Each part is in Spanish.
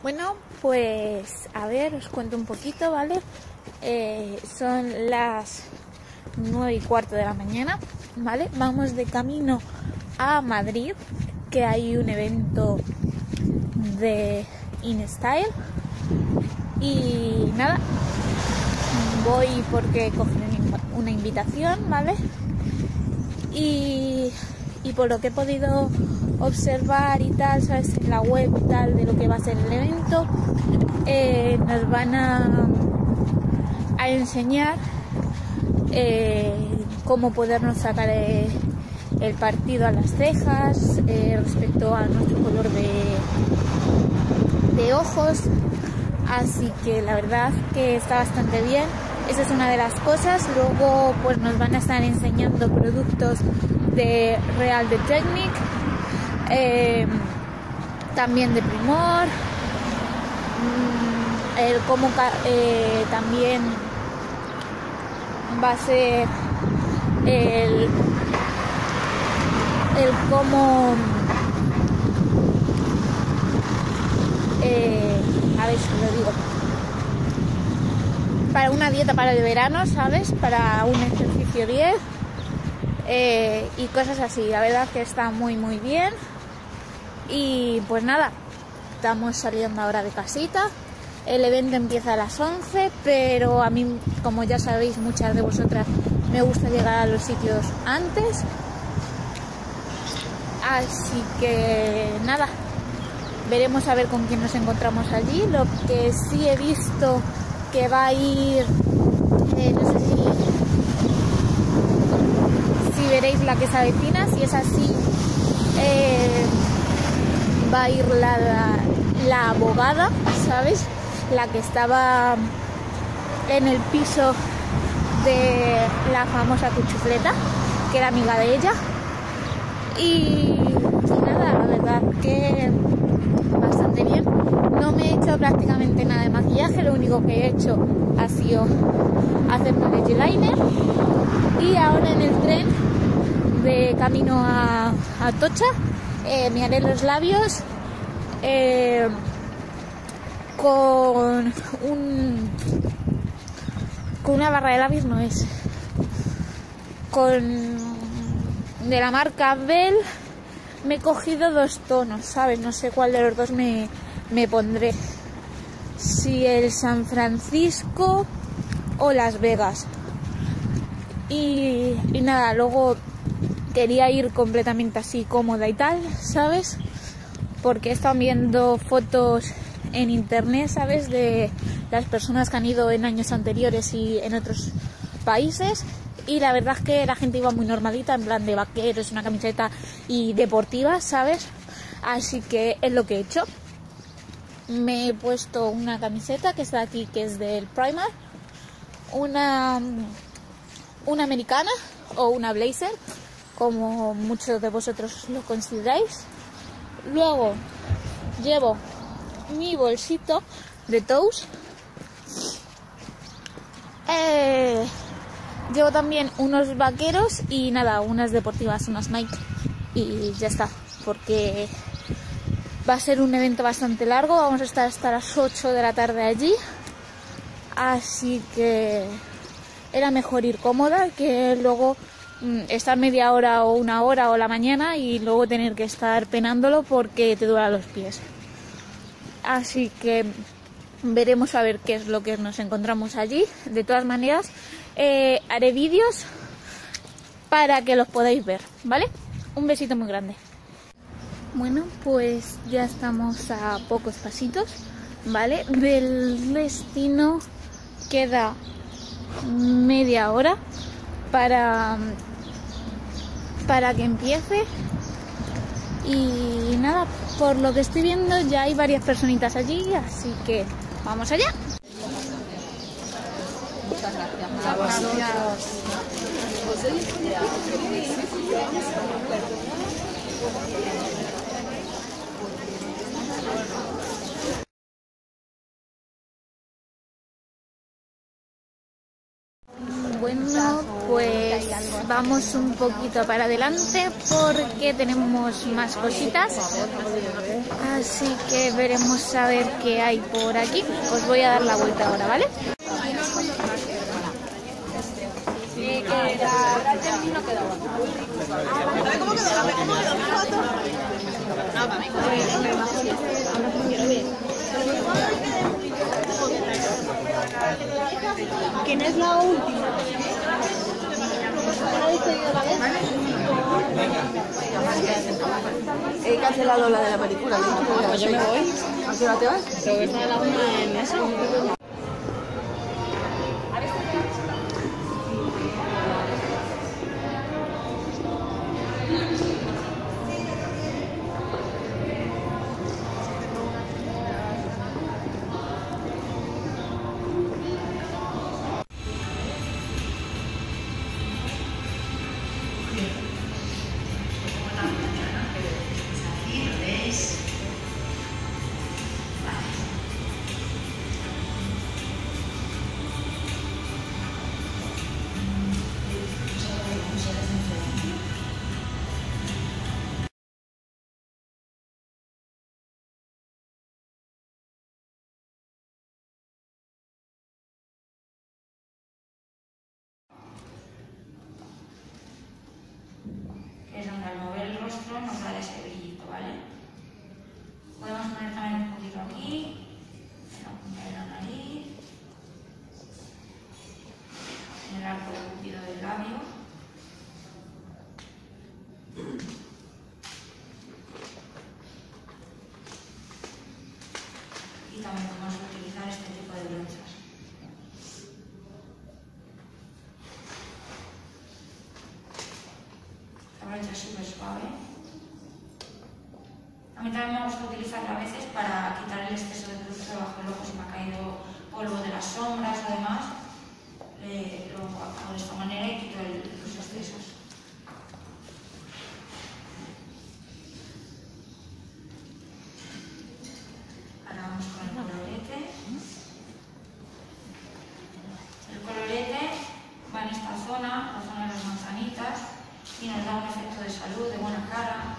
Bueno, pues a ver, os cuento un poquito, ¿vale? Son las 9:15 de la mañana, ¿vale? Vamos de camino a Madrid, que hay un evento de InStyle. Y nada, voy porque cogí una invitación, ¿vale? Y por lo que he podido observar y tal, ¿sabes? En la web y tal de lo que va a ser el evento, nos van a enseñar cómo podernos sacar el partido a las cejas respecto a nuestro color de ojos. Así que la verdad que está bastante bien. Esa es una de las cosas. Luego pues nos van a estar enseñando productos de Real de Technique, también de Primor, también va a ser el cómo a ver si lo digo, para una dieta para el verano, ¿sabes? Para un ejercicio 10 y cosas así. La verdad que está muy bien. Y pues nada, estamos saliendo ahora de casita. El evento empieza a las 11, pero a mí, como ya sabéis, muchas de vosotras, me gusta llegar a los sitios antes. Así que nada, veremos a ver con quién nos encontramos allí. Lo que sí he visto que va a ir, no sé si veréis la que se avecina. Si es así, va a ir la abogada, ¿sabes? La que estaba en el piso de la famosa cuchufleta, que era amiga de ella. Y nada, la verdad que bastante bien. No me he hecho prácticamente nada de maquillaje, lo único que he hecho ha sido hacerme el eyeliner. Y ahora en el tren de camino a Atocha me haré los labios con una barra de labios, no es, de la marca Bell. Me he cogido 2 tonos, ¿sabes? No sé cuál de los dos me pondré, si el San Francisco o Las Vegas. Y nada, luego quería ir completamente así cómoda y tal, ¿sabes? Porque he estado viendo fotos en internet, ¿sabes? De las personas que han ido en años anteriores y en otros países. Y la verdad es que la gente iba muy normalita, en plan de vaqueros, una camiseta y deportiva, ¿sabes? Así que es lo que he hecho. Me he puesto una camiseta que está aquí, que es del Primark, una americana o una blazer, como muchos de vosotros lo consideráis. Luego llevo mi bolsito de Tous. Llevo también unos vaqueros y nada, unas deportivas, unas Nike, y ya está, porque va a ser un evento bastante largo. Vamos a estar hasta las 8 de la tarde allí, así que era mejor ir cómoda que luego estar media hora o una hora o la mañana y luego tener que estar penándolo porque te duelen los pies. Así que veremos a ver qué es lo que nos encontramos allí. De todas maneras, haré vídeos para que los podáis ver, ¿vale? Un besito muy grande. Bueno, pues ya estamos a pocos pasitos, ¿vale? Del destino queda media hora para que empiece. Y nada, por lo que estoy viendo ya hay varias personitas allí, así que vamos allá. Muchas gracias. Bueno, pues vamos un poquito para adelante porque tenemos más cositas, así que veremos a ver qué hay por aquí. Os voy a dar la vuelta ahora, ¿vale? ¿Quién es la última? He cancelado la de la película. Pues yo me voy. ¿A qué hora te vas? Tengo que estar a la 1 en eso. Es donde al mover el rostro nos da ese brillito, ¿vale? Podemos poner también un poquito aquí, en la punta de la nariz, en el arco del cupido del labio. Y también podemos utilizar este tipo de brochas. La brocha es súper suave. A mí también me gusta utilizarla a veces para quitar el exceso de producto debajo del ojo. Si me ha caído polvo de las sombras o demás, lo hago de esta manera y quito los excesos. Ahora vamos con el colorete. El colorete va en esta zona, la zona de las manzanitas, y nos da un efecto de salud, de buena cara.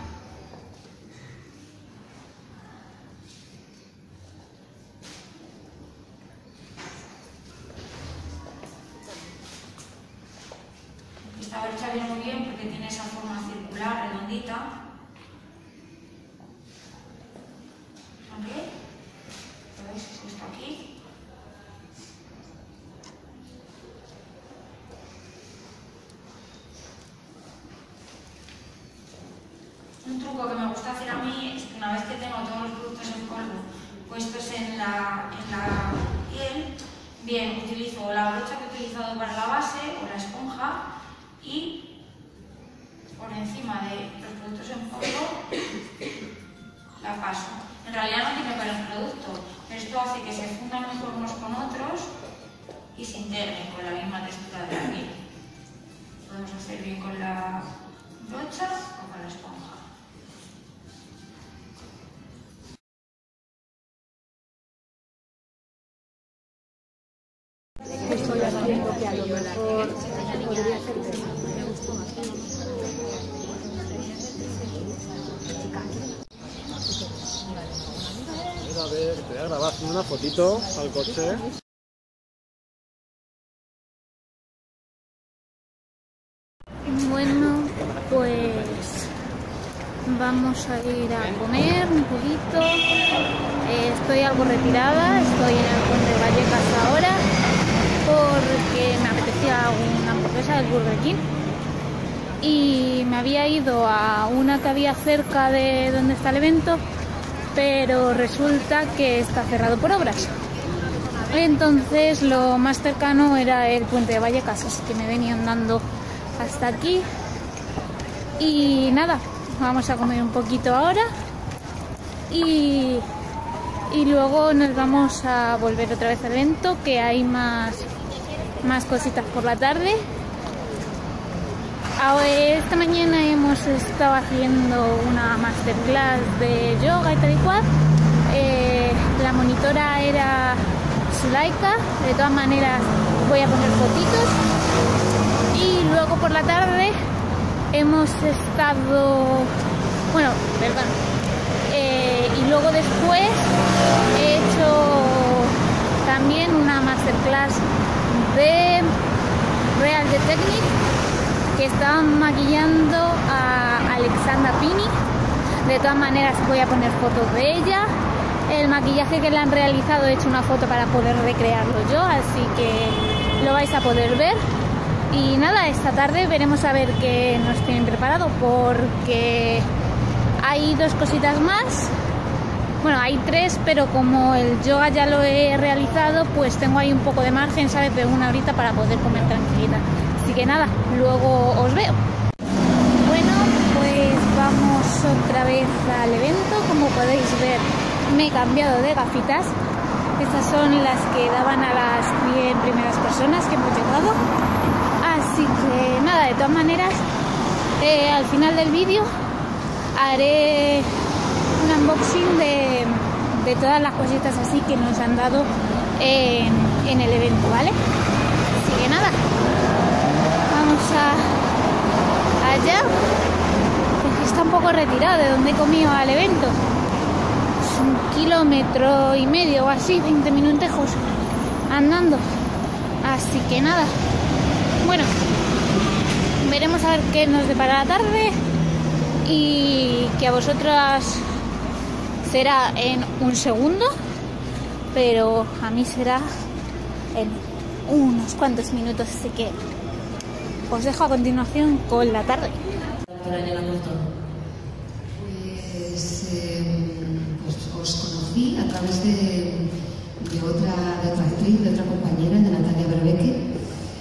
Esta brocha viene muy bien porque tiene esa forma circular, redondita. ¿Aquí? ¿Lo veis? Es esto aquí. Un truco que me gusta hacer a mí es que una vez que tengo todos los productos en polvo puestos en la piel, bien, utilizo la brocha que he utilizado para la base o la esponja y por encima de los productos en polvo la paso. En realidad no tiene que ver el producto, pero esto hace que se fundan mejor unos con otros y se integren con la misma textura de la piel. Podemos hacer bien con la brocha o con la esponja. Estoy haciendo que a lo mejor podría ser de A ver, te voy a grabar haciendo una fotito al coche. Bueno, pues vamos a ir a comer un poquito. Estoy algo retirada, estoy en el Puente de Vallecas ahora porque me apetecía una hamburguesa del Burger King y me había ido a una que había cerca de donde está el evento, pero resulta que está cerrado por obras. Entonces lo más cercano era el Puente de Vallecas, así que me venía andando hasta aquí y nada, vamos a comer un poquito ahora y luego nos vamos a volver otra vez al evento, que hay más cositas por la tarde. Esta mañana hemos estado haciendo una masterclass de yoga y tal y cual. La monitora era Zulaika. De todas maneras voy a poner fotitos Y luego por la tarde hemos estado... Bueno, perdón. Y luego después he hecho también una masterclass de Real de Technique, que estaban maquillando a Alexandra Pini. De todas maneras voy a poner fotos de ella. El maquillaje que le han realizado he hecho una foto para poder recrearlo yo, así que lo vais a poder ver. Y nada, esta tarde veremos a ver qué nos tienen preparado, porque hay 2 cositas más. Bueno, hay 3, pero como el yoga ya lo he realizado, pues tengo ahí un poco de margen, ¿sabes? De una horita para poder comer tranquilita. Así que nada, luego os veo. Bueno, pues vamos otra vez al evento. Como podéis ver, me he cambiado de gafitas. Estas son las que daban a las 100 primeras personas que hemos llegado. Así que nada, de todas maneras, al final del vídeo haré un unboxing de todas las cositas así que nos han dado en el evento, ¿vale? Así que nada, vamos allá. Está un poco retirado de donde he comido al evento. Es 1,5 kilómetros o así, 20 minutejos andando. Así que nada, bueno, veremos a ver qué nos depara la tarde, y que a vosotras será en un segundo, pero a mí será en unos cuantos minutos, así que os dejo a continuación con la tarde. Pues os conocí a través de otra actriz, de otra compañera, de Natalia Berbeque,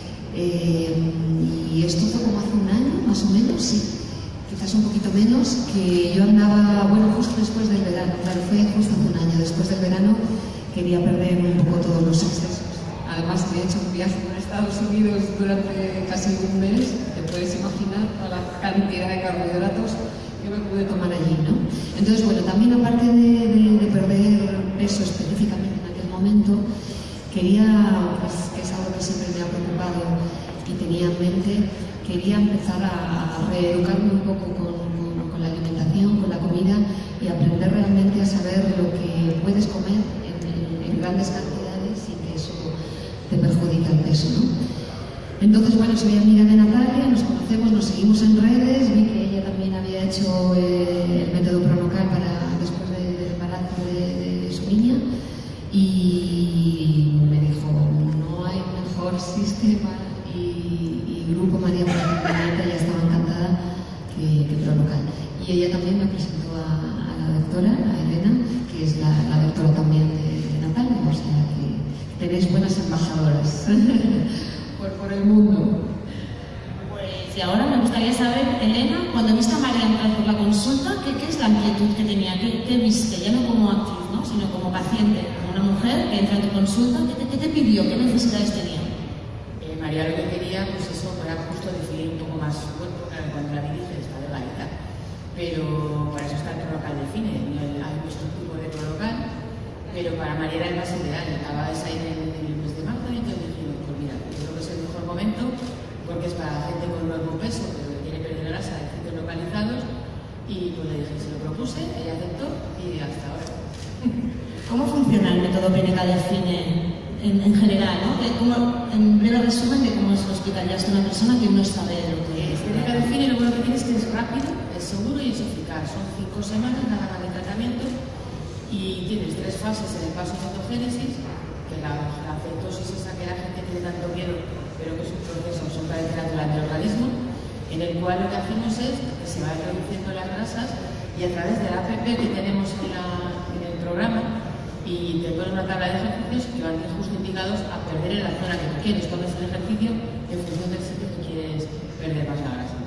y esto fue como hace un año, más o menos, sí, quizás un poquito menos, que yo andaba, bueno, justo después del verano, claro, fue justo hace un año, después del verano quería perder un poco todos los excesos. Además, he hecho un viaje a Estados Unidos durante casi un mes, te puedes imaginar a la cantidad de carbohidratos que me pude tomar allí, ¿no? Entonces, bueno, también aparte de perder peso específicamente en aquel momento, quería, pues, que es algo que siempre me ha preocupado y tenía en mente, quería empezar a reeducarme un poco con la alimentación, con la comida, y aprender realmente a saber lo que puedes comer en grandes cantidades sin que eso te perjudique el peso, ¿no? Entonces, bueno, soy amiga de Natalia, nos conocemos, nos seguimos en redes, vi que ella también había hecho el método Pronocal después del embarazo de su niña, y me dijo, no hay mejor sistema y Grupo María Magdalena, ya estaba encantada, que Pronocal. Y ella también me presentó a la doctora, a Elena, que es la doctora también de Natalia, o sea que tenéis buenas embajadoras por el mundo. Pues y ahora me gustaría saber, Elena, cuando viste a María entrar por la consulta, ¿qué es la inquietud que tenía? ¿Qué viste? Ya no como actriz, ¿no? Sino como paciente, como una mujer que entra a tu consulta. ¿Qué te pidió? ¿Qué necesidades tenía? María lo que quería, pues eso, era justo definir un poco más su cuerpo. Claro, cuando la vi dije, está delgadita, pero para eso está el Pronocal Define, no hay vuestro tipo de Pronocal, pero para María era el más ideal. Acababa de salir en el mes de marzo, y entonces dije, pues mira, yo creo que es el mejor momento, porque es para gente con nuevo peso, pero que quiere perder grasa de centros localizados, y pues le dije, se lo propuse, ella aceptó, y hasta ahora. ¿Cómo funciona el método PNK Define en general, ¿no? En breve resumen de cómo se lo explicarías a una persona que no sabe lo que es. PNK Define lo bueno que tiene es que es rápido, es seguro y es eficaz. Son 5 semanas nada más de tratamiento, y tienes 3 fases en el paso cetogénesis, que la cetosis esa que la gente tiene tanto miedo, pero que es un proceso absolutamente natural del organismo, en el cual lo que hacemos es que se van reduciendo las grasas, y a través de la app que tenemos en el programa, y te ponen una tabla de ejercicios que van justo indicados a perder en la zona que tú quieres. Tomes el ejercicio en función del sitio que quieres perder más la grasa.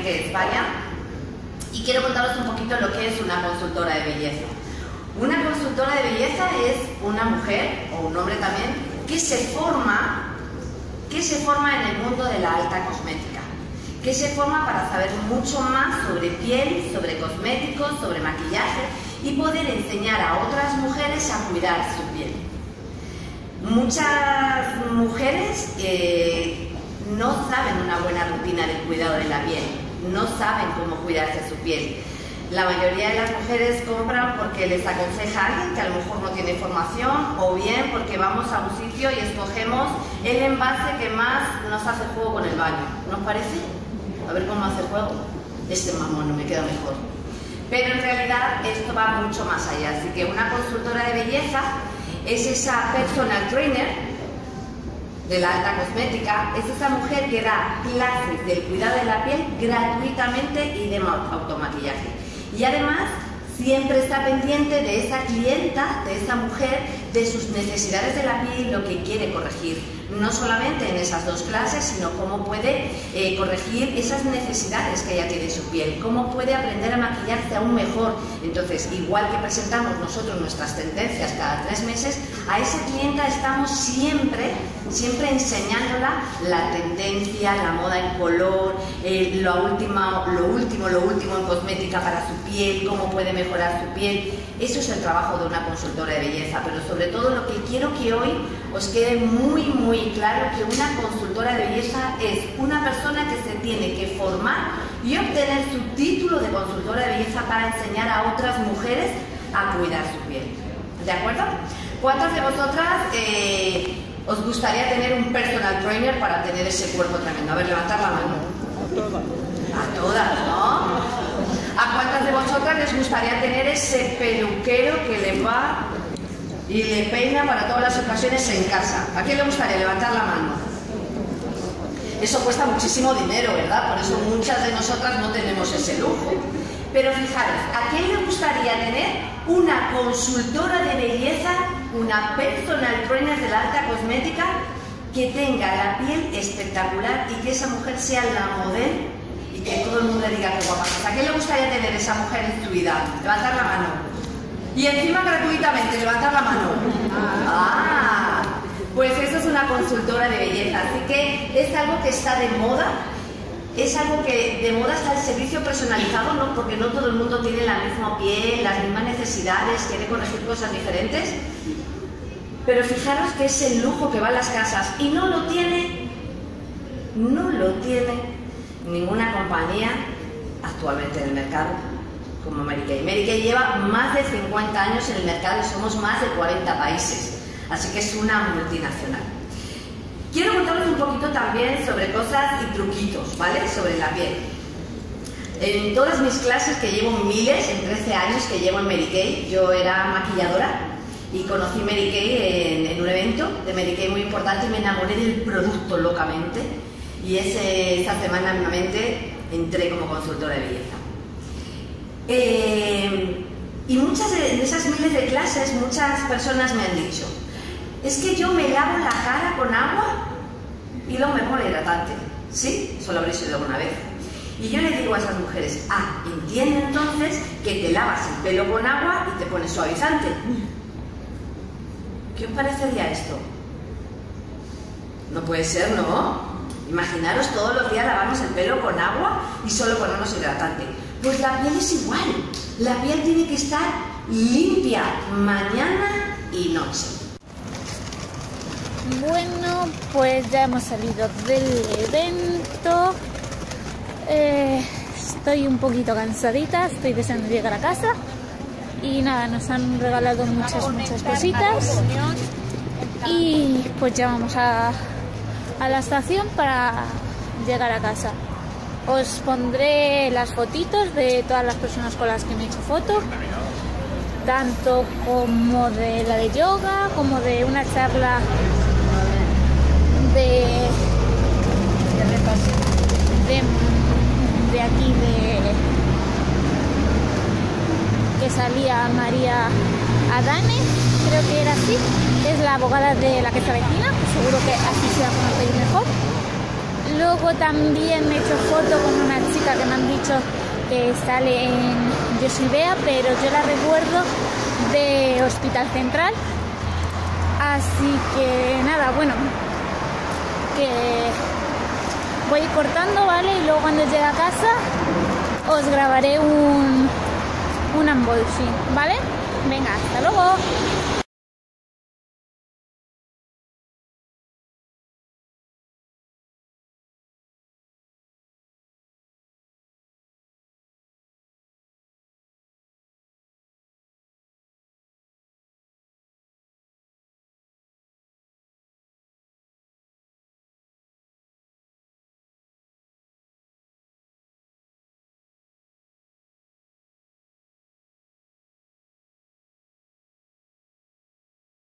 que España, y quiero contaros un poquito lo que es una consultora de belleza. Una consultora de belleza es una mujer, o un hombre también, que se forma en el mundo de la alta cosmética, que se forma para saber mucho más sobre piel, sobre cosméticos, sobre maquillaje y poder enseñar a otras mujeres a cuidar su piel. Muchas mujeres no saben una buena rutina de cuidado de la piel, no saben cómo cuidarse su piel. La mayoría de las mujeres compran porque les aconseja alguien que a lo mejor no tiene formación, o bien porque vamos a un sitio y escogemos el envase que más nos hace juego con el baño. ¿Nos parece? A ver cómo hace juego. Este mamón no me queda mejor. Pero en realidad esto va mucho más allá. Así que una consultora de belleza es esa personal trainer de la alta cosmética, es esa mujer que da clases del cuidado de la piel gratuitamente y de automaquillaje. Y además siempre está pendiente de esa clienta, de esa mujer, de sus necesidades de la piel y lo que quiere corregir. No solamente en esas dos clases, sino cómo puede corregir esas necesidades que ella tiene en su piel, cómo puede aprender a maquillarse aún mejor. Entonces, igual que presentamos nosotros nuestras tendencias cada 3 meses, a esa clienta estamos siempre enseñándola la tendencia, la moda en color, lo último en cosmética para su piel, cómo puede mejorar su piel. Eso es el trabajo de una consultora de belleza, pero sobre todo lo que quiero que hoy os quede muy claro, que una consultora de belleza es una persona que se tiene que formar y obtener su título de consultora de belleza para enseñar a otras mujeres a cuidar su piel. ¿De acuerdo? ¿Cuántas de vosotras os gustaría tener un personal trainer para tener ese cuerpo tremendo? A ver, levantad la mano. A todas, ¿no? ¿A cuántas de vosotras les gustaría tener ese peluquero que le va y le peina para todas las ocasiones en casa? ¿A quién le gustaría? Levantar la mano. Eso cuesta muchísimo dinero, ¿verdad? Por eso muchas de nosotras no tenemos ese lujo. Pero fijaros, ¿a quién le gustaría tener una consultora de belleza, una personal trainer de la alta cosmética, que tenga la piel espectacular y que esa mujer sea la modelo y que todo el mundo le diga que guapa? ¿A quién le gustaría tener esa mujer en su vida? Levantar la mano. Y encima gratuitamente, levantar la mano. Ah, pues eso es una consultora de belleza. Así que es algo que está de moda. Es algo que de moda está el servicio personalizado, ¿no? Porque no todo el mundo tiene la misma piel, las mismas necesidades, quiere corregir cosas diferentes. Pero fijaros que es el lujo que va a las casas y no lo tiene ninguna compañía actualmente en el mercado como Mary Kay. Mary Kay lleva más de 50 años en el mercado y somos más de 40 países, así que es una multinacional. Quiero contaros un poquito también sobre cosas y truquitos, ¿vale? Sobre la piel. En todas mis clases, que llevo miles, en 13 años que llevo en Mary Kay, yo era maquilladora y conocí Mary Kay en un evento de Mary Kay muy importante y me enamoré del producto locamente, y esa semana nuevamente entré como consultora de belleza. Y muchas de esas miles de clases, muchas personas me han dicho: es que yo me lavo la cara con agua y luego me pongo hidratante. ¿Sí? Eso lo habréis oído alguna vez. Y yo le digo a esas mujeres: ah, entiende entonces que te lavas el pelo con agua y te pones suavizante. ¿Qué os parecería esto? No puede ser, ¿no? Imaginaros todos los días lavarnos el pelo con agua y solo ponernos hidratante. Pues la piel es igual. La piel tiene que estar limpia mañana y noche. Bueno, pues ya hemos salido del evento. Estoy un poquito cansadita, estoy deseando llegar a casa. Y nada, nos han regalado muchas cositas. Y pues ya vamos a la estación para llegar a casa. Os pondré las fotitos de todas las personas con las que me he hecho foto, tanto como de la de yoga, como de una charla de aquí que salía María Adane, creo que era así, que es la abogada de la que se avecina, seguro que así se va a conocer mejor. Luego también me he hecho foto con una chica chica que me han dicho que sale en Yo soy Bea, pero yo la recuerdo de Hospital Central. Así que nada, bueno, que voy cortando, ¿vale? Y luego cuando llegue a casa os grabaré un unboxing, ¿vale? Venga, hasta luego.